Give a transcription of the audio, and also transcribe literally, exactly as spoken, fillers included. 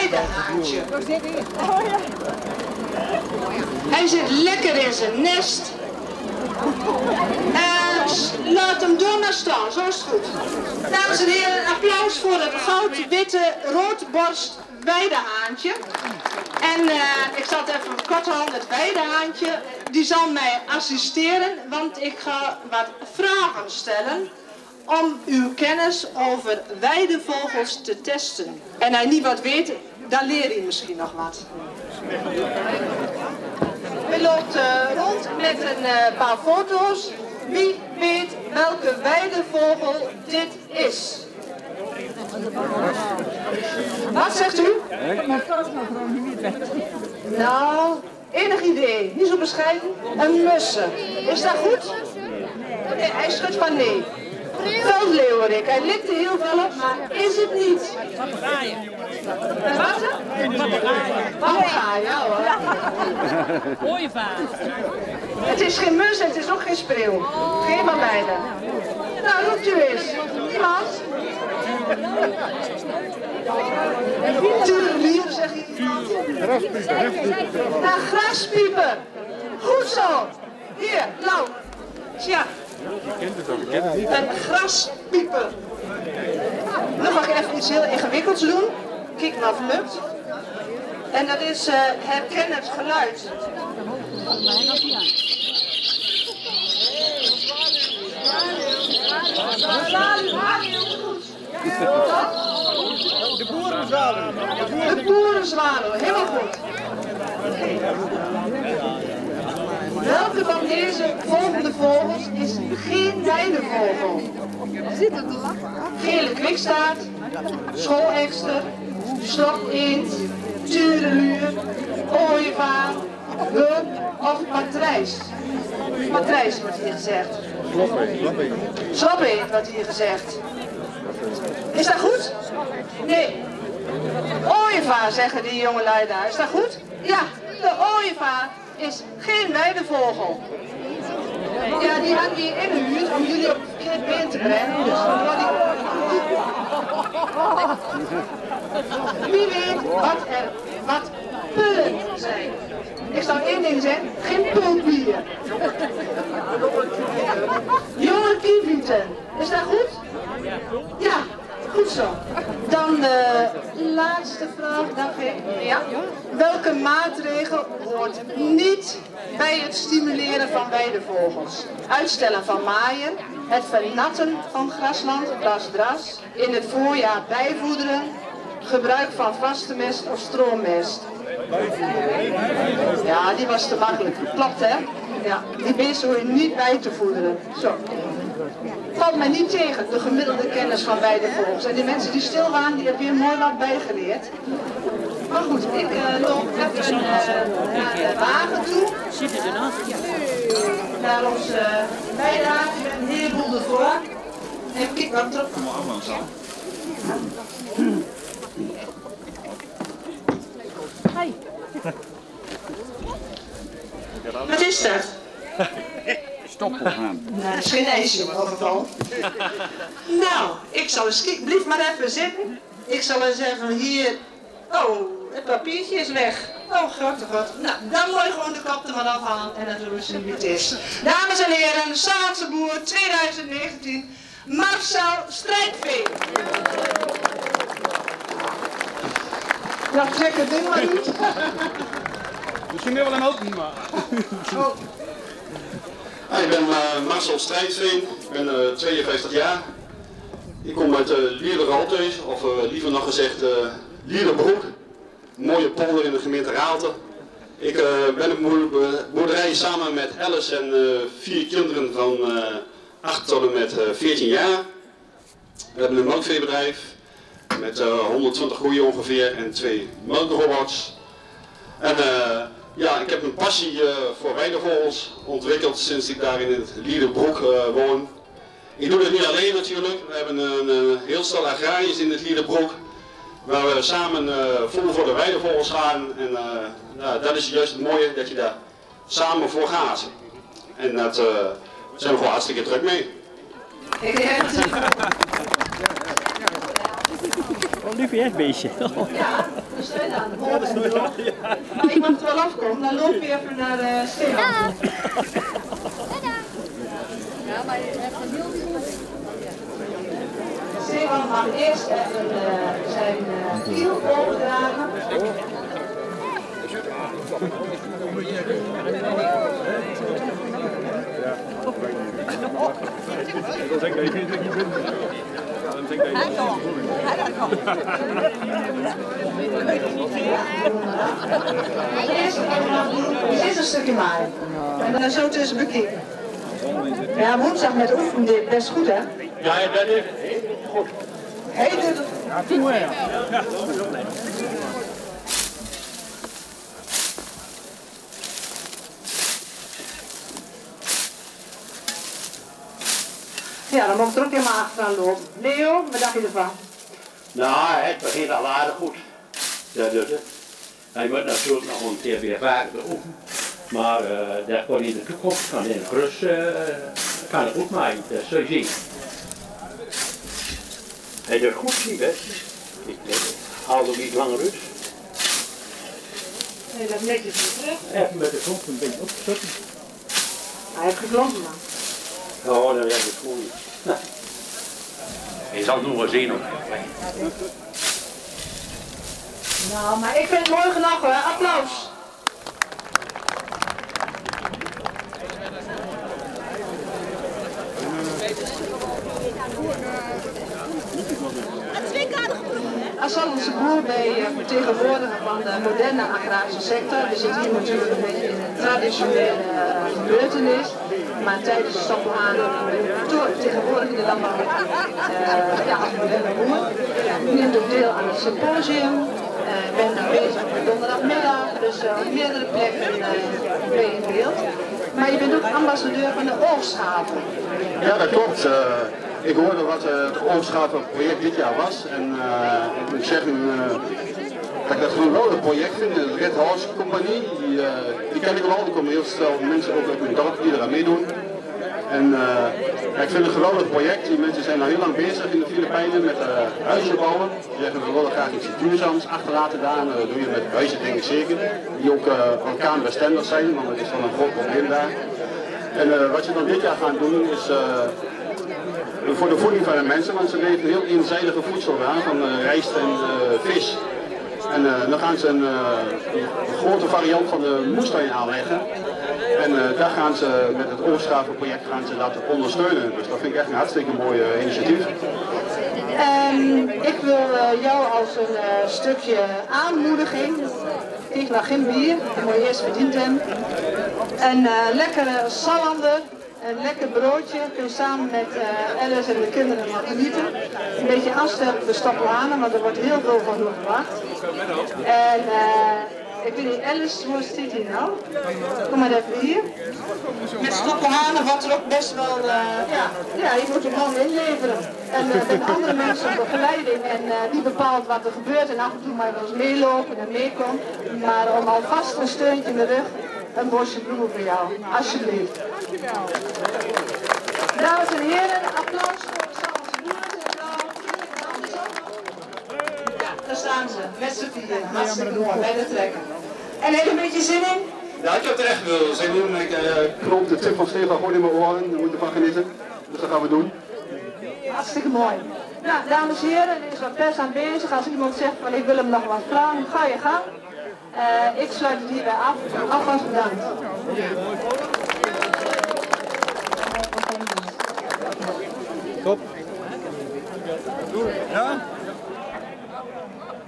weidehaantje. Hij zit lekker in zijn nest. En laat hem door maar staan, zo is het goed. Dames en heren, een applaus voor het goud-witte roodborst weidehaantje. En uh, ik zal het even kort houden, het weidehaantje, die zal mij assisteren, want ik ga wat vragen stellen om uw kennis over weidevogels te testen. En hij niet wat weet, dan leer je misschien nog wat. We loopt uh, rond met een uh, paar foto's. Wie weet welke weidevogel dit is? Wat zegt u? Nou, enig idee. Niet zo bescheiden. Een mussen. Is dat goed? Nee, hij schudt van nee. Veldleeuwerik. Hij likte heel veel op, maar is het niet. Wat? Papegaai, ja hoor. Ooievaar. Het is geen mus en het is ook geen spreeuw. Geen van beide. Nou, roept u eens. Iemand? Tuurlier, zeg je iemand? Graspieper. Nou, graspieper. Goed zo. Hier, Lau. Tja. Een graspieper. Nu ga ik even iets heel ingewikkelds doen. Kijk maar of het lukt. En dat is uh, herken het geluid. De boerenzwaluw. De boerenzwaluw, helemaal goed. Welke van deze volgende vogels is geen weidevogel? Gele kwikstaart, schoolekster, sloteend, tureluur, ooievaar, hulp of matrijs? Matrijs wordt hier gezegd. Sloppeend wordt hier gezegd. Is dat goed? Nee. Ooievaar zeggen die jongelui daar. Is dat goed? Ja, de ooievaar is geen weidevogel. Ja, die hangt hier in de huurt om jullie op het verkeerd been te brengen. Dus die... Wie weet wat er wat pullen zijn. Ik zou één ding zeggen, geen pulbier. Jonge kievieten. Is dat goed? Ja, goed zo. Dan de laatste vraag, dank ik. Ja. Welke maatregel hoort niet bij het stimuleren van weidevogels? Uitstellen van maaien, het vernatten van grasland, grasdras, in het voorjaar bijvoederen, gebruik van vaste mest of stroommest. Ja, die was te makkelijk. Klopt, hè? Ja, die beesten hoor je niet bij te voederen. Zo. Valt mij niet tegen, de gemiddelde kennis van weidevogels. En die mensen die stil waren, die hebben weer mooi wat bijgeleerd. Maar goed, ik uh, loop even uh, naar de wagen toe. Zitten er nog? Naar onze weidehaven met een heleboel ervoor. En kijk wat terug. Hi. Wat is dat? Stopprogramma. Nou, dat is geen ijsje in ieder geval. Nou, ik zal eens kijken. Blijf maar even zitten. Ik zal eens even hier... Oh, het papiertje is weg. Oh, god, oh god. Nou, dan mooi gewoon de kop er maar afhalen en dan doen we zien wie het is. Dames en heren, Zaanse Boer twintig negentien, Marcel Strijkveen. Ja, trek het ding maar niet. Misschien willen we hem ook niet, maar... Oh. Hi, ik ben uh, Marcel Strijkveen, ik ben uh, tweeënvijftig jaar. Ik kom uit uh, Lierde-Ralteus, of uh, liever nog gezegd uh, Liederbroek. Een mooie polder in de gemeente Raalte. Ik uh, ben op boerderij samen met Alice en uh, vier kinderen van uh, acht tot en met uh, veertien jaar. We hebben een melkveebedrijf met uh, honderdtwintig koeien ongeveer en twee melkrobots. En uh, ja, ik heb een passie uh, voor weidevogels ontwikkeld sinds ik daar in het Liederbroek uh, woon. Ik doe dit niet alleen natuurlijk. We hebben een, een heel stel agrariërs in het Liederbroek. Waar we samen uh, vol voor de weidevogels gaan. En uh, nou, dat is juist het mooie, dat je daar samen voor gaat. En dat uh, zijn we gewoon hartstikke druk mee. Ik heb het. Een lief beestje. Ja, we zijn aan de horen en door. Maar ik mag er wel afkomen, dan loop je even naar de Steeman. Ja, maar je hebt een heel veel. Steeman mag eerst even uh, zijn uh, kiel overdragen. Hij komt. Hij komt. Eerst is een stukje maaien. En dan zo tussen bekijken. Ja, woensdag met oefenen deed best goed, hè? Ja, dat is goed. Hij doet het. Ja, toen maar ja. Ja, dan moet ik er ook helemaal achteraan lopen. Leo, wat dacht je ervan? Nou, het begint al aardig goed. Dat doet het. Hij moet natuurlijk nog een keer weer vaker oefenen. Maar uh, dat kan in de toekomst, kan in de rust, uh, kan het goed maken. Dat zul je zien. Hij doet goed, zie best. Ik haal er niet langer uit. Nee, dat netjes weer terug. Even met de klomp een beetje opzetten. Hij heeft geklompen, man. Oh, dan werkt het goed. Je zal het nog wel zien hoor. Nou, maar ik vind het mooi genoeg hoor. Applaus. Assan is een boer bij uh, vertegenwoordiger van de moderne agrarische sector. We zitten hier natuurlijk een beetje in een traditionele uh, gebeurtenis. Maar tijdens de stoppelhanen vertegenwoordigen de landbouw uh, ja, als moderne boer. U neemt ook deel aan het symposium. Ik uh, ben bezig met donderdagmiddag, dus uh, op meerdere plekken uh, ben je in beeld. Maar je bent ook ambassadeur van de oogsthaven. Ja, dat klopt. Uh, ik hoorde wat uh, het oogsthavenproject dit jaar was. En uh, ik moet zeggen uh, dat ik dat een geweldig project vind. De Red Horse Compagnie, die, uh, die ken ik wel. Er komen heel veel mensen ook uit mijn dorp die eraan meedoen. En uh, ja, ik vind het een geweldig project. Die mensen zijn al heel lang bezig in de Filipijnen met uh, huizen bouwen. Die zeggen we willen graag iets duurzaams achterlaten daar. En dat doe je met huizen denk ik zeker. Die ook uh, orkaanbestendig zijn, want dat is wel een groot probleem daar. En uh, wat je dan dit jaar gaan doen is uh, voor de voeding van de mensen, want ze leven heel eenzijdige voedsel aan, van uh, rijst en uh, vis. En uh, dan gaan ze een, uh, een grote variant van de moestuin aanleggen. En uh, daar gaan ze met het Oogsthavenproject gaan ze dat ondersteunen. Dus dat vind ik echt een hartstikke mooi uh, initiatief. Um, ik wil uh, jou als een uh, stukje aanmoediging. Ik mag geen bier, dat moet je eerst verdiend hebben. Een uh, lekkere salander, een lekker broodje. Kun je samen met uh, Alice en de kinderen wat genieten. Een beetje afstellen op de stoppelhanen, want er wordt heel veel van hun verwacht. En uh, ik weet niet, Alice, hoe zit hier nou? Kom maar even hier. Met stoppelhanen wordt er ook best wel, uh, ja, ja, je moet er gewoon inleveren. En uh, met andere mensen op begeleiding en uh, die bepaalt wat er gebeurt en af en toe maar wel eens meelopen en meekomt. Maar om alvast een steuntje in de rug, een bosje bloemen voor jou, alsjeblieft. Dames en heren, applaus voor Sanne Boers en vrouw. Ja, daar staan ze, met z'n vieren. Hartstikke mooi, bij de trekken. En heb je een beetje zin in? Ja, ik heb er echt wel zin in. Ik uh, knoop de tip van Stefan gewoon in mijn oren. Daar moet je van genieten. Dus dat gaan we doen. Hartstikke mooi. Nou, dames en heren, er is wat pers aanwezig. Als iemand zegt van ik wil hem nog wat vragen, ga je gang. Uh, ik sluit het hierbij af. Alvast bedankt. Top. Ja?